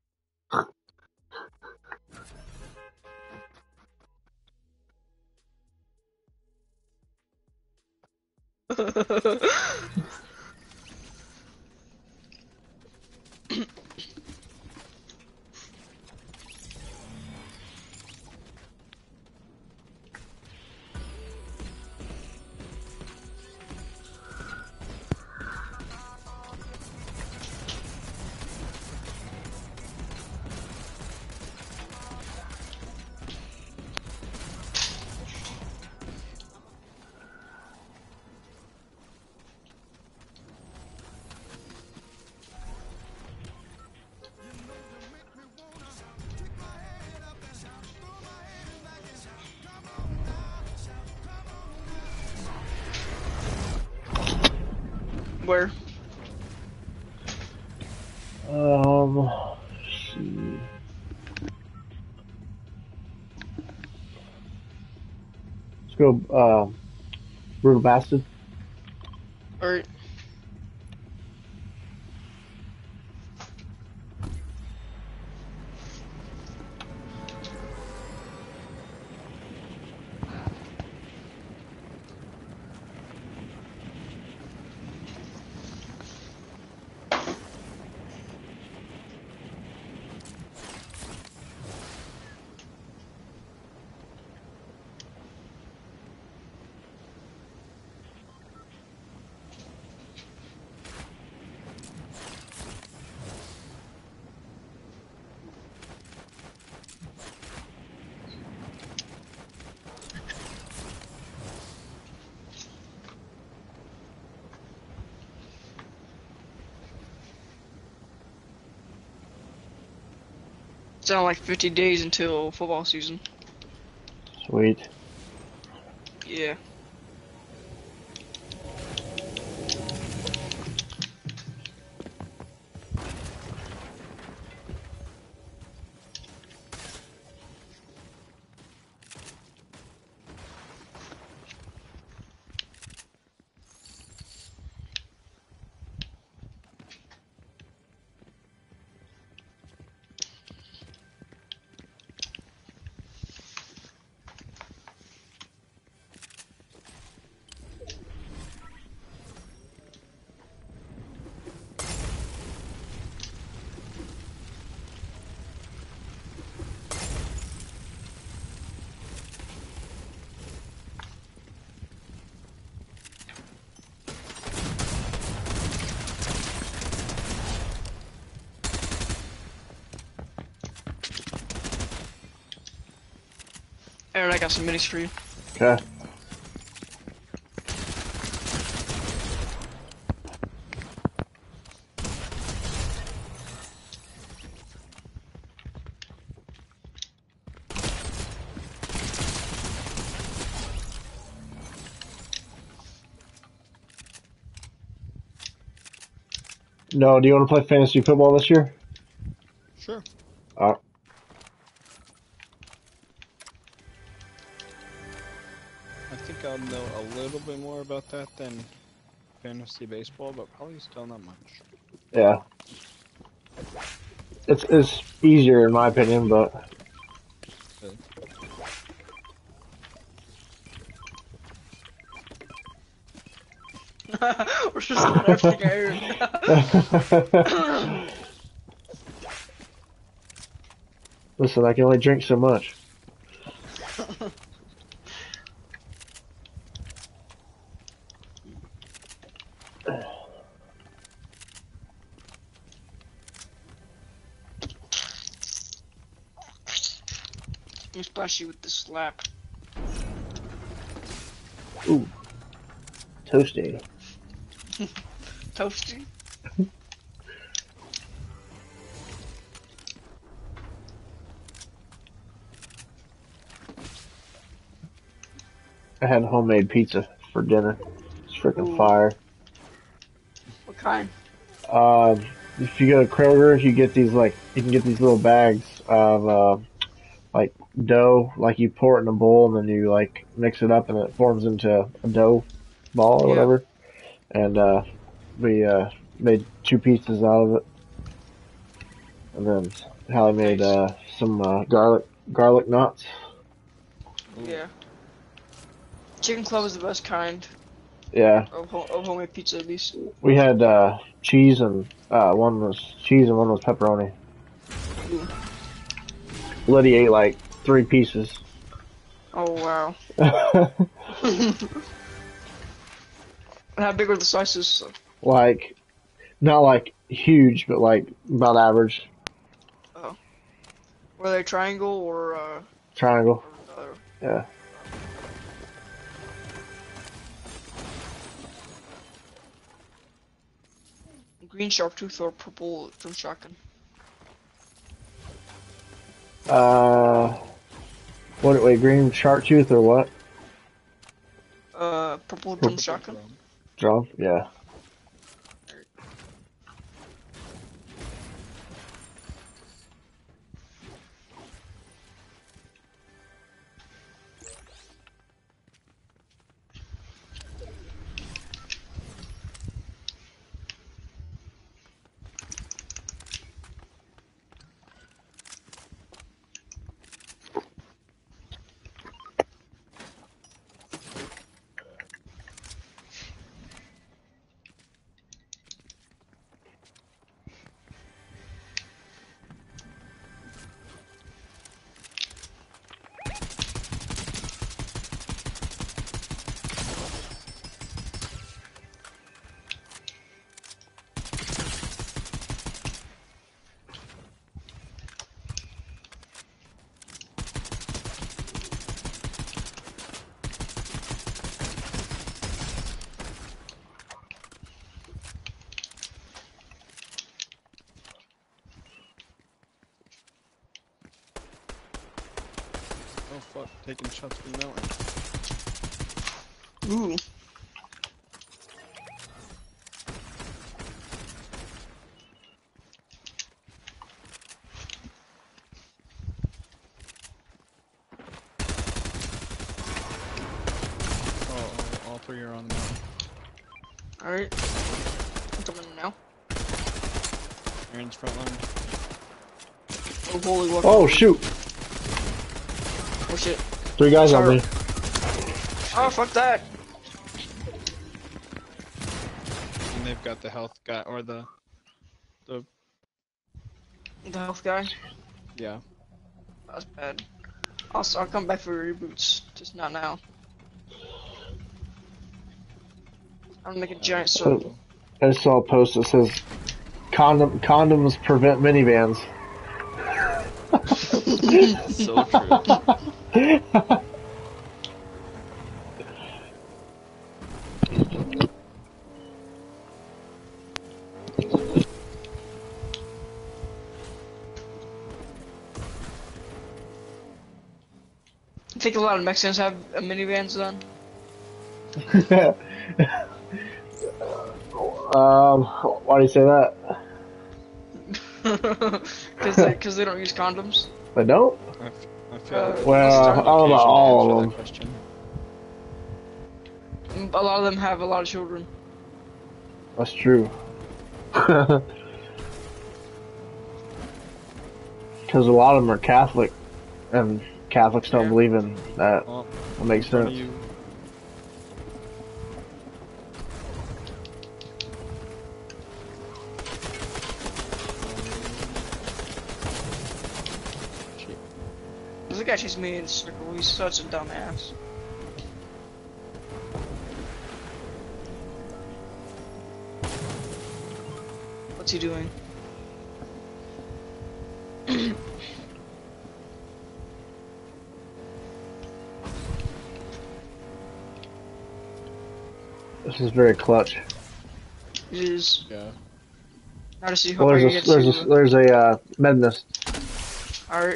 Where? Um, let's see. Let's go, um, Brutal Bastard. Alright. It's only like fifty days until football season. Sweet. Yeah. Aaron, I got some minis for you. Okay. No, do you want to play fantasy football this year? Sure. Uh, I think I'll know a little bit more about that than fantasy baseball, but probably still not much. yeah. It's it's easier in my opinion, but Really. We're just doing everything I heard. listen, I can only drink so much. Especially with the slap. Ooh, toasty. Toasty? I had homemade pizza for dinner. It's freaking Ooh. fire. What kind? Um, if you go to Kroger, you get these like you can get these little bags of uh, like dough, like you pour it in a bowl and then you like mix it up and it forms into a dough ball or Yeah. whatever. And uh, we uh, made two pizzas out of it. and then Hallie made uh, some uh, garlic garlic knots. Yeah. Chicken club is the best kind Yeah, of, ho- of homemade pizza, at least. we had uh, cheese and uh, one was cheese and one was pepperoni. Ooh. Liddy ate like three pieces. Oh wow. Like How big were the slices? not like huge, but like about average. Oh. Were they triangle or uh? Triangle. Or, uh Yeah. green sharp tooth or purple drum shotgun? Uh, what? Wait, green shark tooth or what? Uh, purple drum shotgun. Drum? Yeah. Oh fuck, taking shots from the mountain. Ooh. Oh, oh, all three are on the mountain. Alright. I'm coming in now. Aaron's front line. Oh, holy what? Oh shoot! Oh shit. Three guys on Sorry. me. Oh, fuck that. And they've got the health guy, or the, the, The health guy. yeah. That's bad. I'll, I'll come back for reboots. Just not now. I'm gonna make a giant circle. I just saw a post that says, "Condom condoms prevent minivans." So true. I think a lot of Mexicans have uh, minivans then. um, why do you say that? Cause they, cause they don't use condoms. I don't. I, f I feel Uh, like Well, most I time- don't know about all answer of that them. question. A lot of them have a lot of children. That's true. Because a lot of them are Catholic, and Catholics don't Yeah. believe in that. Well, That makes in front sense. of you. Shit. This guy chasing me in a circle. He's such a dumbass. What's he doing? This is very clutch. It is. Yeah. Now to see how Well, I can there's get a there's a to. there's a uh, med nest. Alright.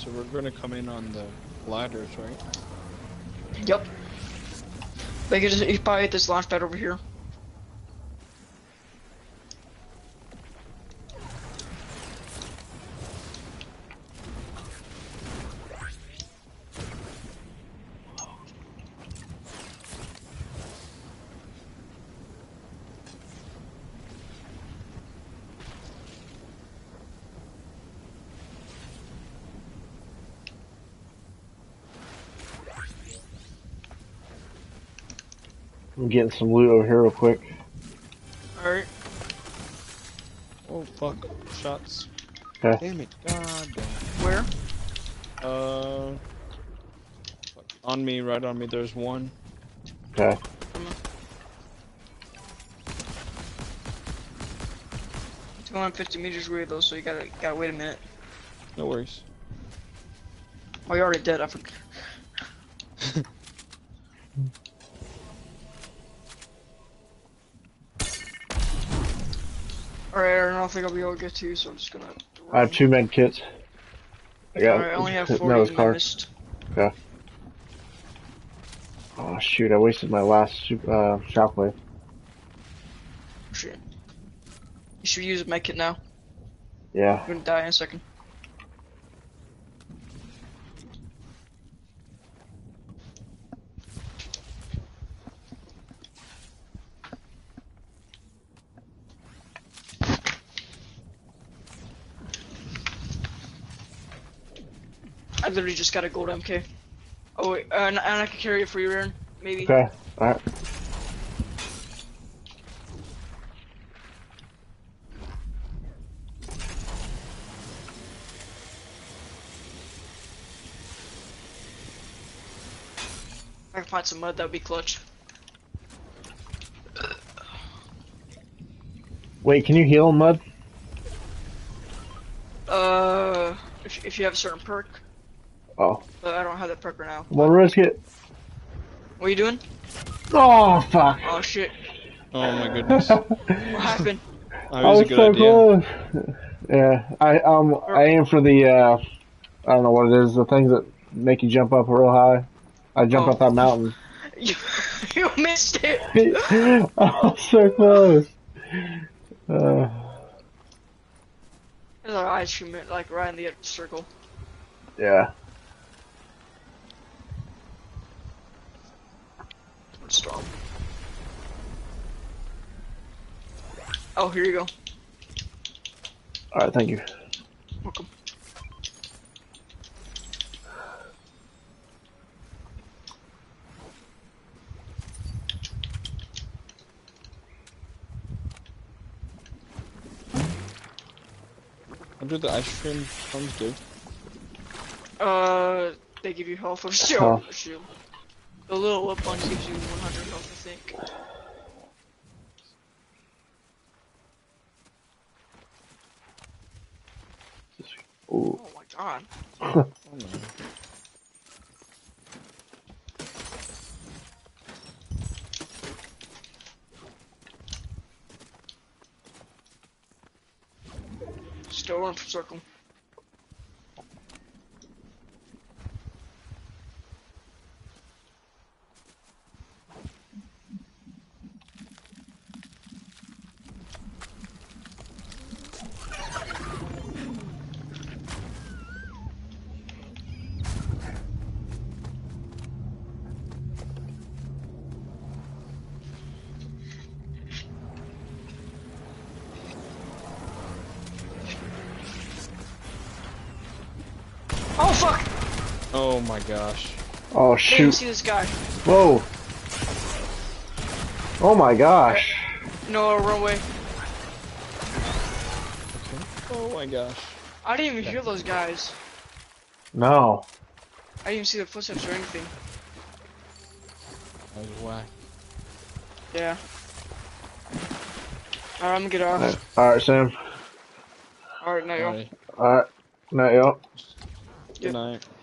so we're gonna come in on the ladders, right? Yep. They could just, you probably hit this launch pad over here. I'm getting some loot over here real quick. Alright. Oh fuck! Shots. Okay. Damn it! God damn. Where? Uh, fuck. On me, right on me. There's one. Okay. two hundred fifty meters away though, so you gotta gotta wait a minute. No worries. Oh, you're already dead. I forgot. Alright, I don't think I'll be able to get to you, so I'm just gonna. I have two med kits. I got. Alright, I only have no, forty it's in my car. mist. Okay. Oh shoot! I wasted my last uh, shockwave. Shit. You should use a med kit now. Yeah. You're gonna die in a second. I literally just got a gold M K. Oh wait, uh, and, and I can carry it for you, Aaron. Maybe. Okay. All right. If I can find some mud, that would be clutch. Wait, can you heal him, Mud? Uh, if, if you have a certain perk. Oh. But I don't have that perk right now. One risk it. What are you doing? Oh fuck. Oh shit. Oh my goodness. What happened? That I was was a good so idea. close. Yeah, I um I aim for the uh I don't know what it is, the things that make you jump up real high. I jump Oh. up that mountain. You, you missed it! I was so close. Uh, There's an ice cream like right in the circle. yeah. It's strong. Oh, here you go. All right, thank you. Welcome. What do the ice cream cones do? Uh, they give you health or shield. Health. shield. The little up one gives you one hundred health, I think. Ooh. Oh my god. Oh no. Still run for circle. Oh fuck! Oh my gosh. Oh I didn't even shoot. see this guy. Whoa. Oh my gosh. No, run away. Oh my gosh. I didn't even hear those guys. No. I didn't even see the footsteps or anything. That was whack. Yeah. Alright, I'm gonna get off. All right, Sam. Alright, now y'all. Alright. All right. Night, y'all. Good night.